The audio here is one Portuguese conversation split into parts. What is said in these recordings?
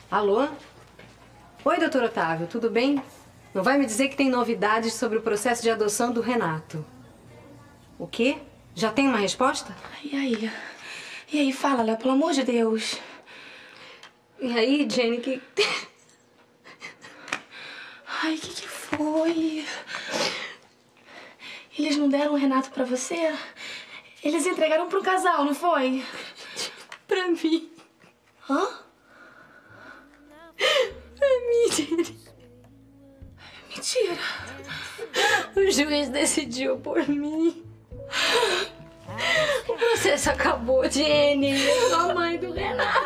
Alô? Oi, doutor Otávio, tudo bem? Não vai me dizer que tem novidades sobre o processo de adoção do Renato? O quê? Já tem uma resposta? E aí? E aí, fala, Léo, pelo amor de Deus. E aí, Jenny, que... Ai, o que foi? Eles não deram o Renato pra você? Eles entregaram pro casal, não foi? Pra mim. Hã? Pra mim, Jenny. Mentira. O juiz decidiu por mim. O processo acabou, Jenny. Eu sou a mãe do Renato.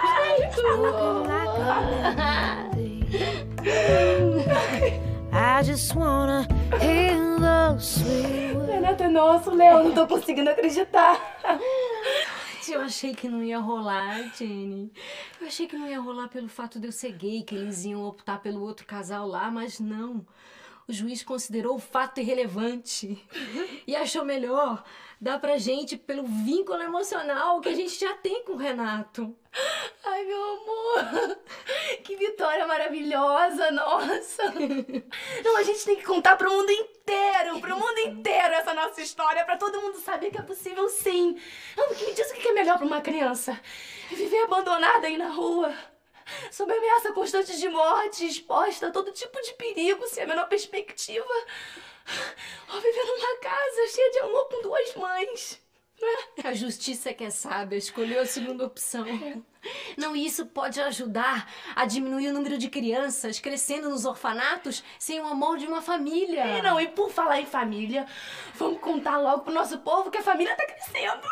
I just wanna hear those sweet words. Renato é nosso, Léo. Não tô conseguindo acreditar. Eu achei que não ia rolar, Jenny. Eu achei que não ia rolar pelo fato de eu ser gay, que eles iam optar pelo outro casal lá, mas não. O juiz considerou o fato irrelevante e achou melhor dar pra gente pelo vínculo emocional que a gente já tem com o Renato. Ai, meu amor. Que vitória maravilhosa, nossa. Não, a gente tem que contar pro mundo inteiro essa nossa história, pra todo mundo saber que é possível sim. Não, porque me diz o que é melhor pra uma criança. Viver abandonada aí na rua, sob ameaça constante de morte, exposta a todo tipo de perigo, sem a menor perspectiva. Ou viver numa casa cheia de amor com duas mães. A justiça que é sábia escolheu a segunda opção. Não, e isso pode ajudar a diminuir o número de crianças crescendo nos orfanatos sem o amor de uma família. E por falar em família, vamos contar logo pro nosso povo que a família tá crescendo.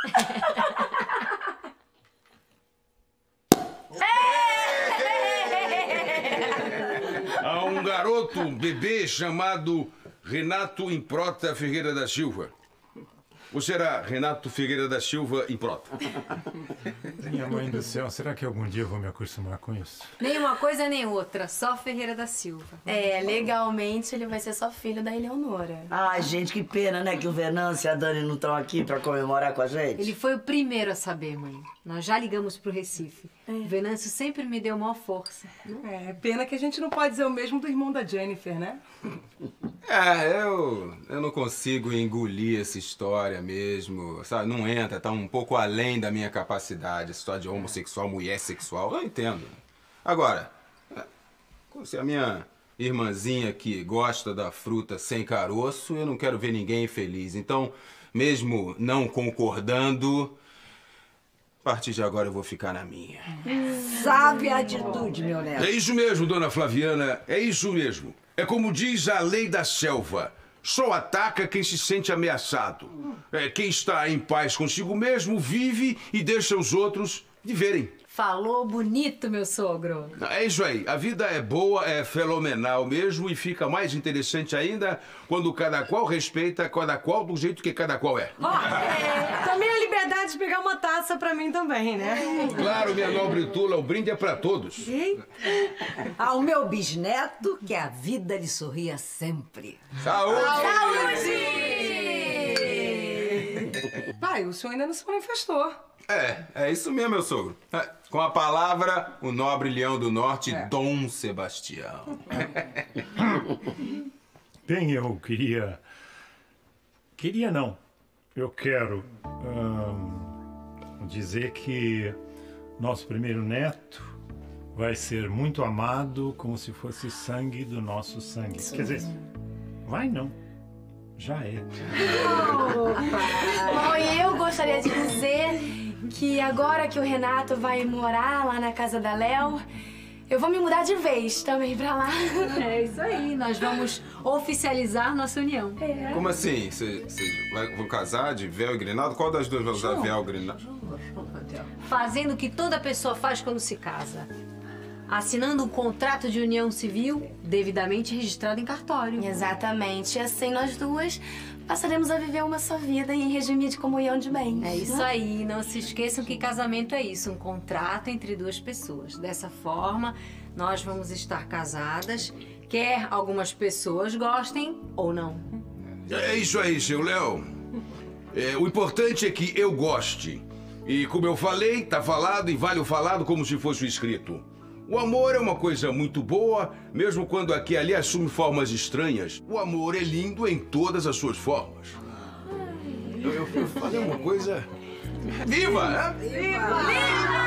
Há um garoto, um bebê chamado Renato Improta Ferreira da Silva. Ou será Renato Figueira da Silva Improta? Minha mãe do céu, será que algum dia eu vou me acostumar com isso? Nem uma coisa nem outra, só Ferreira da Silva. É, legalmente ele vai ser só filho da Eleonora. Ai, gente, que pena, né, que o Venâncio e a Dani não estão aqui pra comemorar com a gente. Ele foi o primeiro a saber, mãe. Nós já ligamos pro Recife. O Venâncio sempre me deu maior força. É, pena que a gente não pode dizer o mesmo do irmão da Jennifer, né? Eu não consigo engolir essa história mesmo, sabe? Não entra, tá um pouco além da minha capacidade, essa história de homossexual, mulher sexual, eu entendo. Agora, se a minha irmãzinha que gosta da fruta sem caroço, eu não quero ver ninguém feliz. Então, mesmo não concordando, a partir de agora eu vou ficar na minha. Sabe a atitude, meu neto. É isso mesmo, dona Flaviana, é isso mesmo. É como diz a lei da selva. Só ataca quem se sente ameaçado. Quem está em paz consigo mesmo vive e deixa os outros viverem. Falou bonito, meu sogro. É isso aí. A vida é boa, é fenomenal mesmo e fica mais interessante ainda quando cada qual respeita cada qual do jeito que cada qual é. Também a liberdade de pegar uma taça pra mim também, né? Claro, minha nobre tula, o brinde é pra todos. Ao meu bisneto, que a vida lhe sorria sempre. Saúde! Pai, o senhor ainda não se manifestou. É isso mesmo, meu sogro. Com a palavra, o nobre leão do norte, Dom Sebastião. Bem, eu queria... Queria não. Eu quero dizer que nosso primeiro neto vai ser muito amado como se fosse sangue do nosso sangue. Quer dizer, vai não. Já é. Bom, e eu gostaria de dizer que agora que o Renato vai morar lá na casa da Léo, eu vou me mudar de vez também pra lá. É isso aí, nós vamos oficializar nossa união. Como assim? Vocês vão casar de véu e grinaldo? Qual das duas vai usar véu e grinaldo? Fazendo o que toda pessoa faz quando se casa. Assinando um contrato de união civil devidamente registrado em cartório. Exatamente. E assim nós duas passaremos a viver uma só vida em regime de comunhão de bens. É isso aí. Não se esqueçam que casamento é isso, um contrato entre duas pessoas. Dessa forma, nós vamos estar casadas, quer algumas pessoas gostem ou não. É isso aí, seu Léo. O importante é que eu goste. E como eu falei, tá falado e vale o falado como se fosse o escrito. O amor é uma coisa muito boa, mesmo quando aqui e ali assume formas estranhas. O amor é lindo em todas as suas formas. Eu falei uma coisa... Viva! Né? Viva!